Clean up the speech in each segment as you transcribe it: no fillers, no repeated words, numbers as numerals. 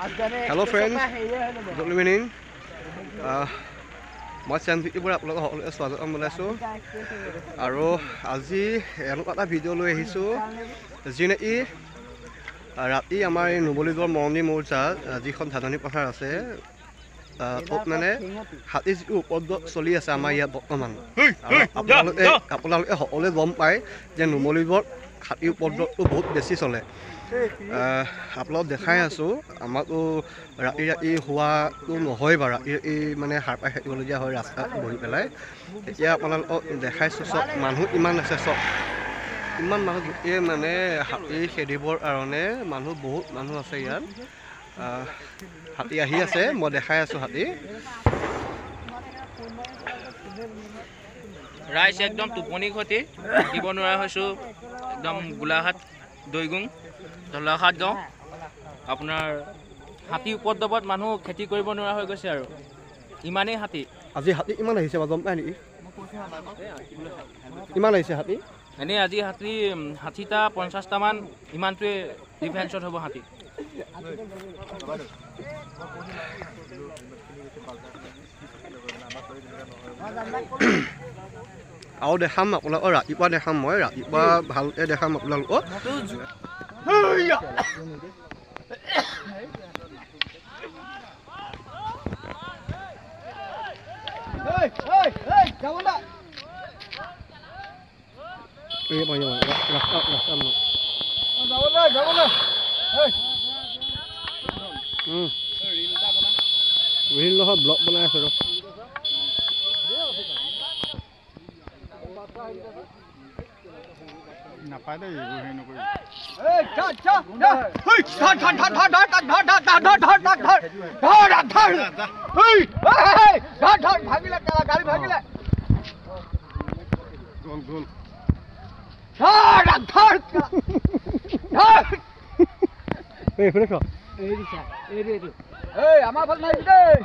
Hello friends, good evening. মই চেনভিটিৰ পৰা আপোনালোকক সকলোকে স্বাগতম জনাইছোঁ আৰু আজি এনেকুৱা এটা ভিডিঅ' লৈ আহিছোঁ যি নেকি ৰাতি আমাৰ এই নুমলীগড় মৰণি মৌজাত যিখন ধাননি পথাৰ আছে তাত মানে হাতী যিটো উপদ্ৰৱ চলি আছে আমাৰ ইয়াত বৰ্তমান আপোনালোকে সকলোৱে গম পায় যে নুমলীগড়ত হাতীৰ উপদ্ৰৱটো বহুত বেছি চলে। আপোনালোক দেখাই আছোঁ আমাকতো ৰাতি শোৱাটো নহয় বাৰু ৰাতি মানে সাৰ পাই থাকিবলগীয়া হয় ৰাস্তাত বহি পেলাই। এতিয়া আপোনালোকক দেখাইছোঁ চব মানুহ ইমান আছে, চব ইমান মানুহ গোটেই মানে হাতী খেদিবৰ কাৰণে বহুত মানুহ আছে ইয়াত। হাতী আহি আছে, মই দেখাই আছোঁ হাতী। ৰাইজ একদম টোপনি খতি থাকিব নোৱাৰা হৈছোঁ। একদম গোলাঘাট দৈগুং ঢলাঘাট গাঁও আপোনাৰ হাতী উপদ্ৰৱত মানুহ খেতি কৰিব নোৱাৰা হৈ গৈছে আৰু ইমানেই হাতী। আজি হাতী ইমান আহিছে বাৰু গম পায় নেকি? ইমান আহিছে হাতী এনেই আজি হাতী 60টা 50টামান ইমানটোৱে ডিফেন্সত হ'ব হাতী। আৰু দেখাম আপোনালোকক, ৰাতিপুৱা দেখাম, মই ৰাতিপুৱা ভালকৈ দেখাম আপোনালোকক। ব্লগ বনাই আছে ৰ নাপায় দেই আমাৰ ভাল নাই দেই।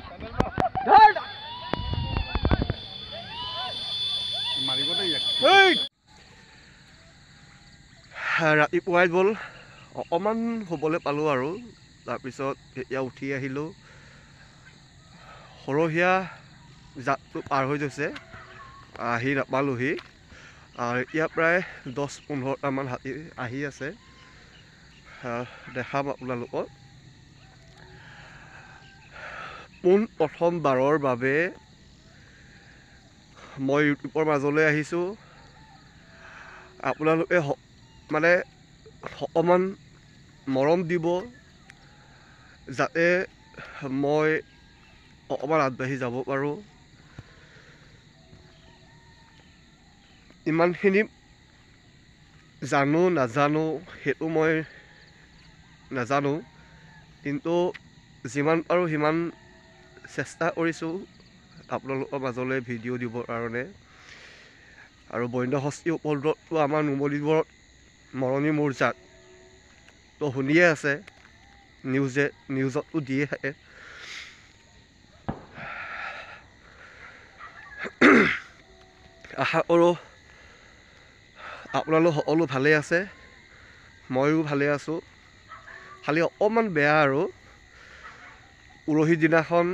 ৰাতিপুৱাই গ'ল অকণমান শুবলৈ পালোঁ আৰু তাৰপিছত এতিয়া উঠি আহিলোঁ। সৰহীয়া জাতটো পাৰ হৈ গৈছে, আহি নাপালোহি। এতিয়া প্ৰায় 10-15টামান হাতী আহি আছে, দেখাম আপোনালোকক। প্ৰথমবাৰৰ বাবে মই ইউটিউবৰ মাজলৈ আহিছোঁ। আপোনালোকে মানে অকণমান মৰম দিব যাতে মই অকণমান আগবাঢ়ি যাব পাৰোঁ। ইমানখিনি জানো নাজানো সেইটো মই নাজানো, কিন্তু যিমান পাৰোঁ সিমান চেষ্টা কৰিছোঁ আপোনালোকৰ মাজলৈ ভিডিঅ' দিবৰ কাৰণে। আৰু বন্যহস্তীৰ উপদ্ৰৱটো আমাৰ নুমলীগড়ত মৰণি মৌজাত তো শুনিয়ে আছে, নিউজতো দিয়ে থাকে। আশা কৰোঁ আপোনালোক সকলো ভালে আছে, ময়ো ভালে আছোঁ। খালি অকণমান বেয়া আৰু উৰহীৰ দিনাখন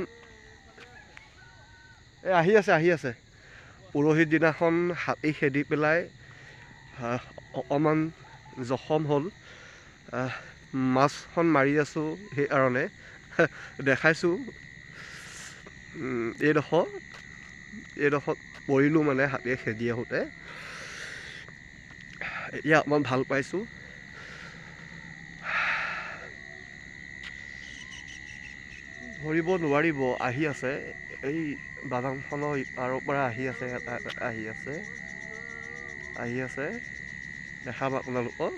আহি আছে উৰহীৰ দিনাখন হাতী খেদি পেলাই অকণমান জখম হ'ল। মাছখন মাৰি আছোঁ সেইকাৰণে দেখাইছোঁ। এইডোখৰত পৰিলোঁ মানে হাতীয়ে খেদি আহোঁতে। এতিয়া অকণমান ভাল পাইছোঁ। ধৰিব নোৱাৰিব, আহি আছে এই বাগানখনৰ ইপাৰৰ পৰা আহি আছে, এটা আহি আছে দেখাম আপোনালোকক।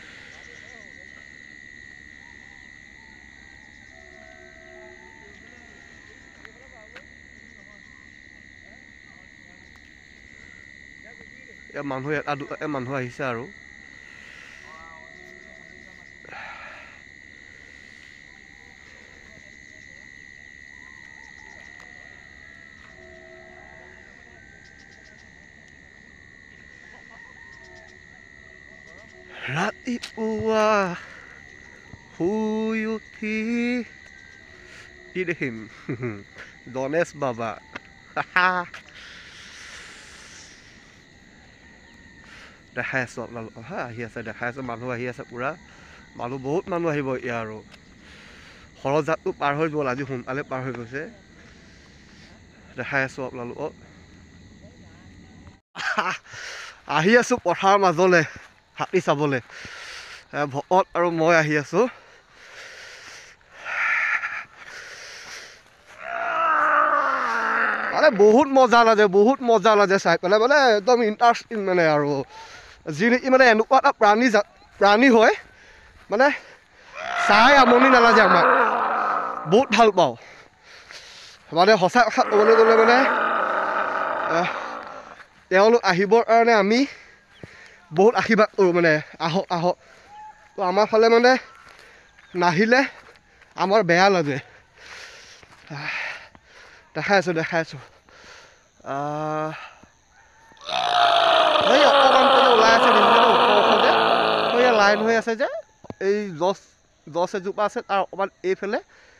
মানুহ এটা দুটাকে মানুহ আহিছে আৰু ৰাতিপুৱা শুই উঠি কি দেখিম গণেশ বাবা দেখাই আছোঁ আপোনালোকক হা আহি আছে দেখাই আছোঁ মানুহ আহি আছে পূৰা মানুহ বহুত মানুহ আহিব এতিয়া আৰু সৰজাতটো পাৰ হৈ গ'ল আজি সোনকালে পাৰ হৈ গৈছে দেখাই আছোঁ আপোনালোকক আহি আছোঁ পথাৰৰ মাজলৈ হাতী চাবলৈ ভকত আৰু মই আহি আছোঁ মানে বহুত মজা লাগে চাই পেলাই মানে একদম ইণ্টাৰেষ্টিং মানে আৰু যি নেকি মানে এনেকুৱা এটা প্ৰাণী হয় মানে চাই আমনি নালাগে আমাক বহুত ভাল পাওঁ মানে সঁচা কথা ক'বলৈ গ'লে মানে তেওঁলোক আহিবৰ কাৰণে আমি বহুত আশীৰ্বাদ কৰোঁ মানে আহক তো আমাৰ ফালে মানে নাহিলে আমাৰ বেয়া লাগে দেখাই আছোঁ এই অকণমান ওলাই আছে দেখিছেনে ওখ যে এই লাইন হৈ আছে যে এই গছ এজোপা আছে তাৰ অকণমান এইফালে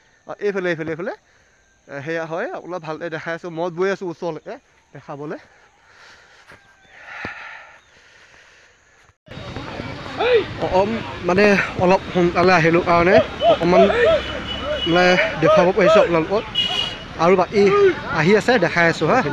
সেয়া হয় আপোনাৰ ভালকৈ দেখাই আছোঁ মই গৈ আছোঁ ওচৰলৈকে দেখাবলৈ মানে অলপ সোনকালে আহিলোঁ কাৰণে অকণমান মানে দেখুৱাব পাৰিছোঁ আপোনালোকক আৰু বাকী আহি আছে দেখাই আছোঁ হা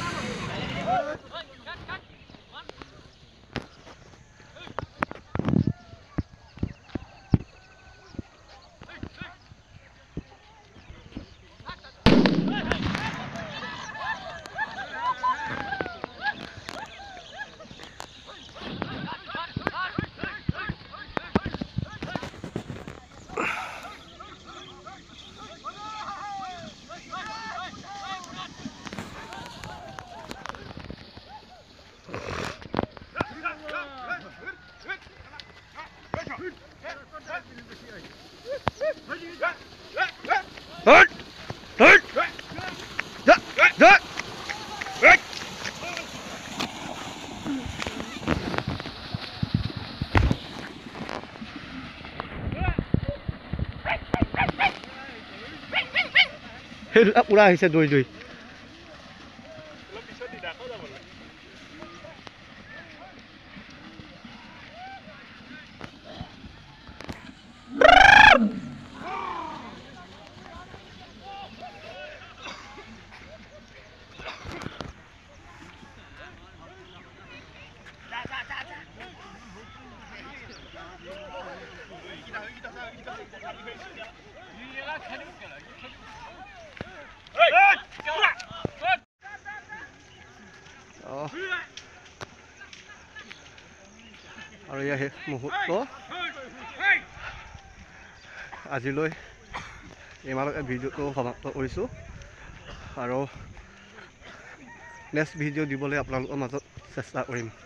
সেইবিলাক পূৰা আহিছে দৈ আৰু ইয়াৰ শেষ মুহূৰ্ত আজিলৈ ইমানলৈকে ভিডিঅ'টো সমাপ্ত কৰিছোঁ আৰু নেক্সট ভিডিঅ' দিবলৈ আপোনালোকৰ মাজত চেষ্টা কৰিম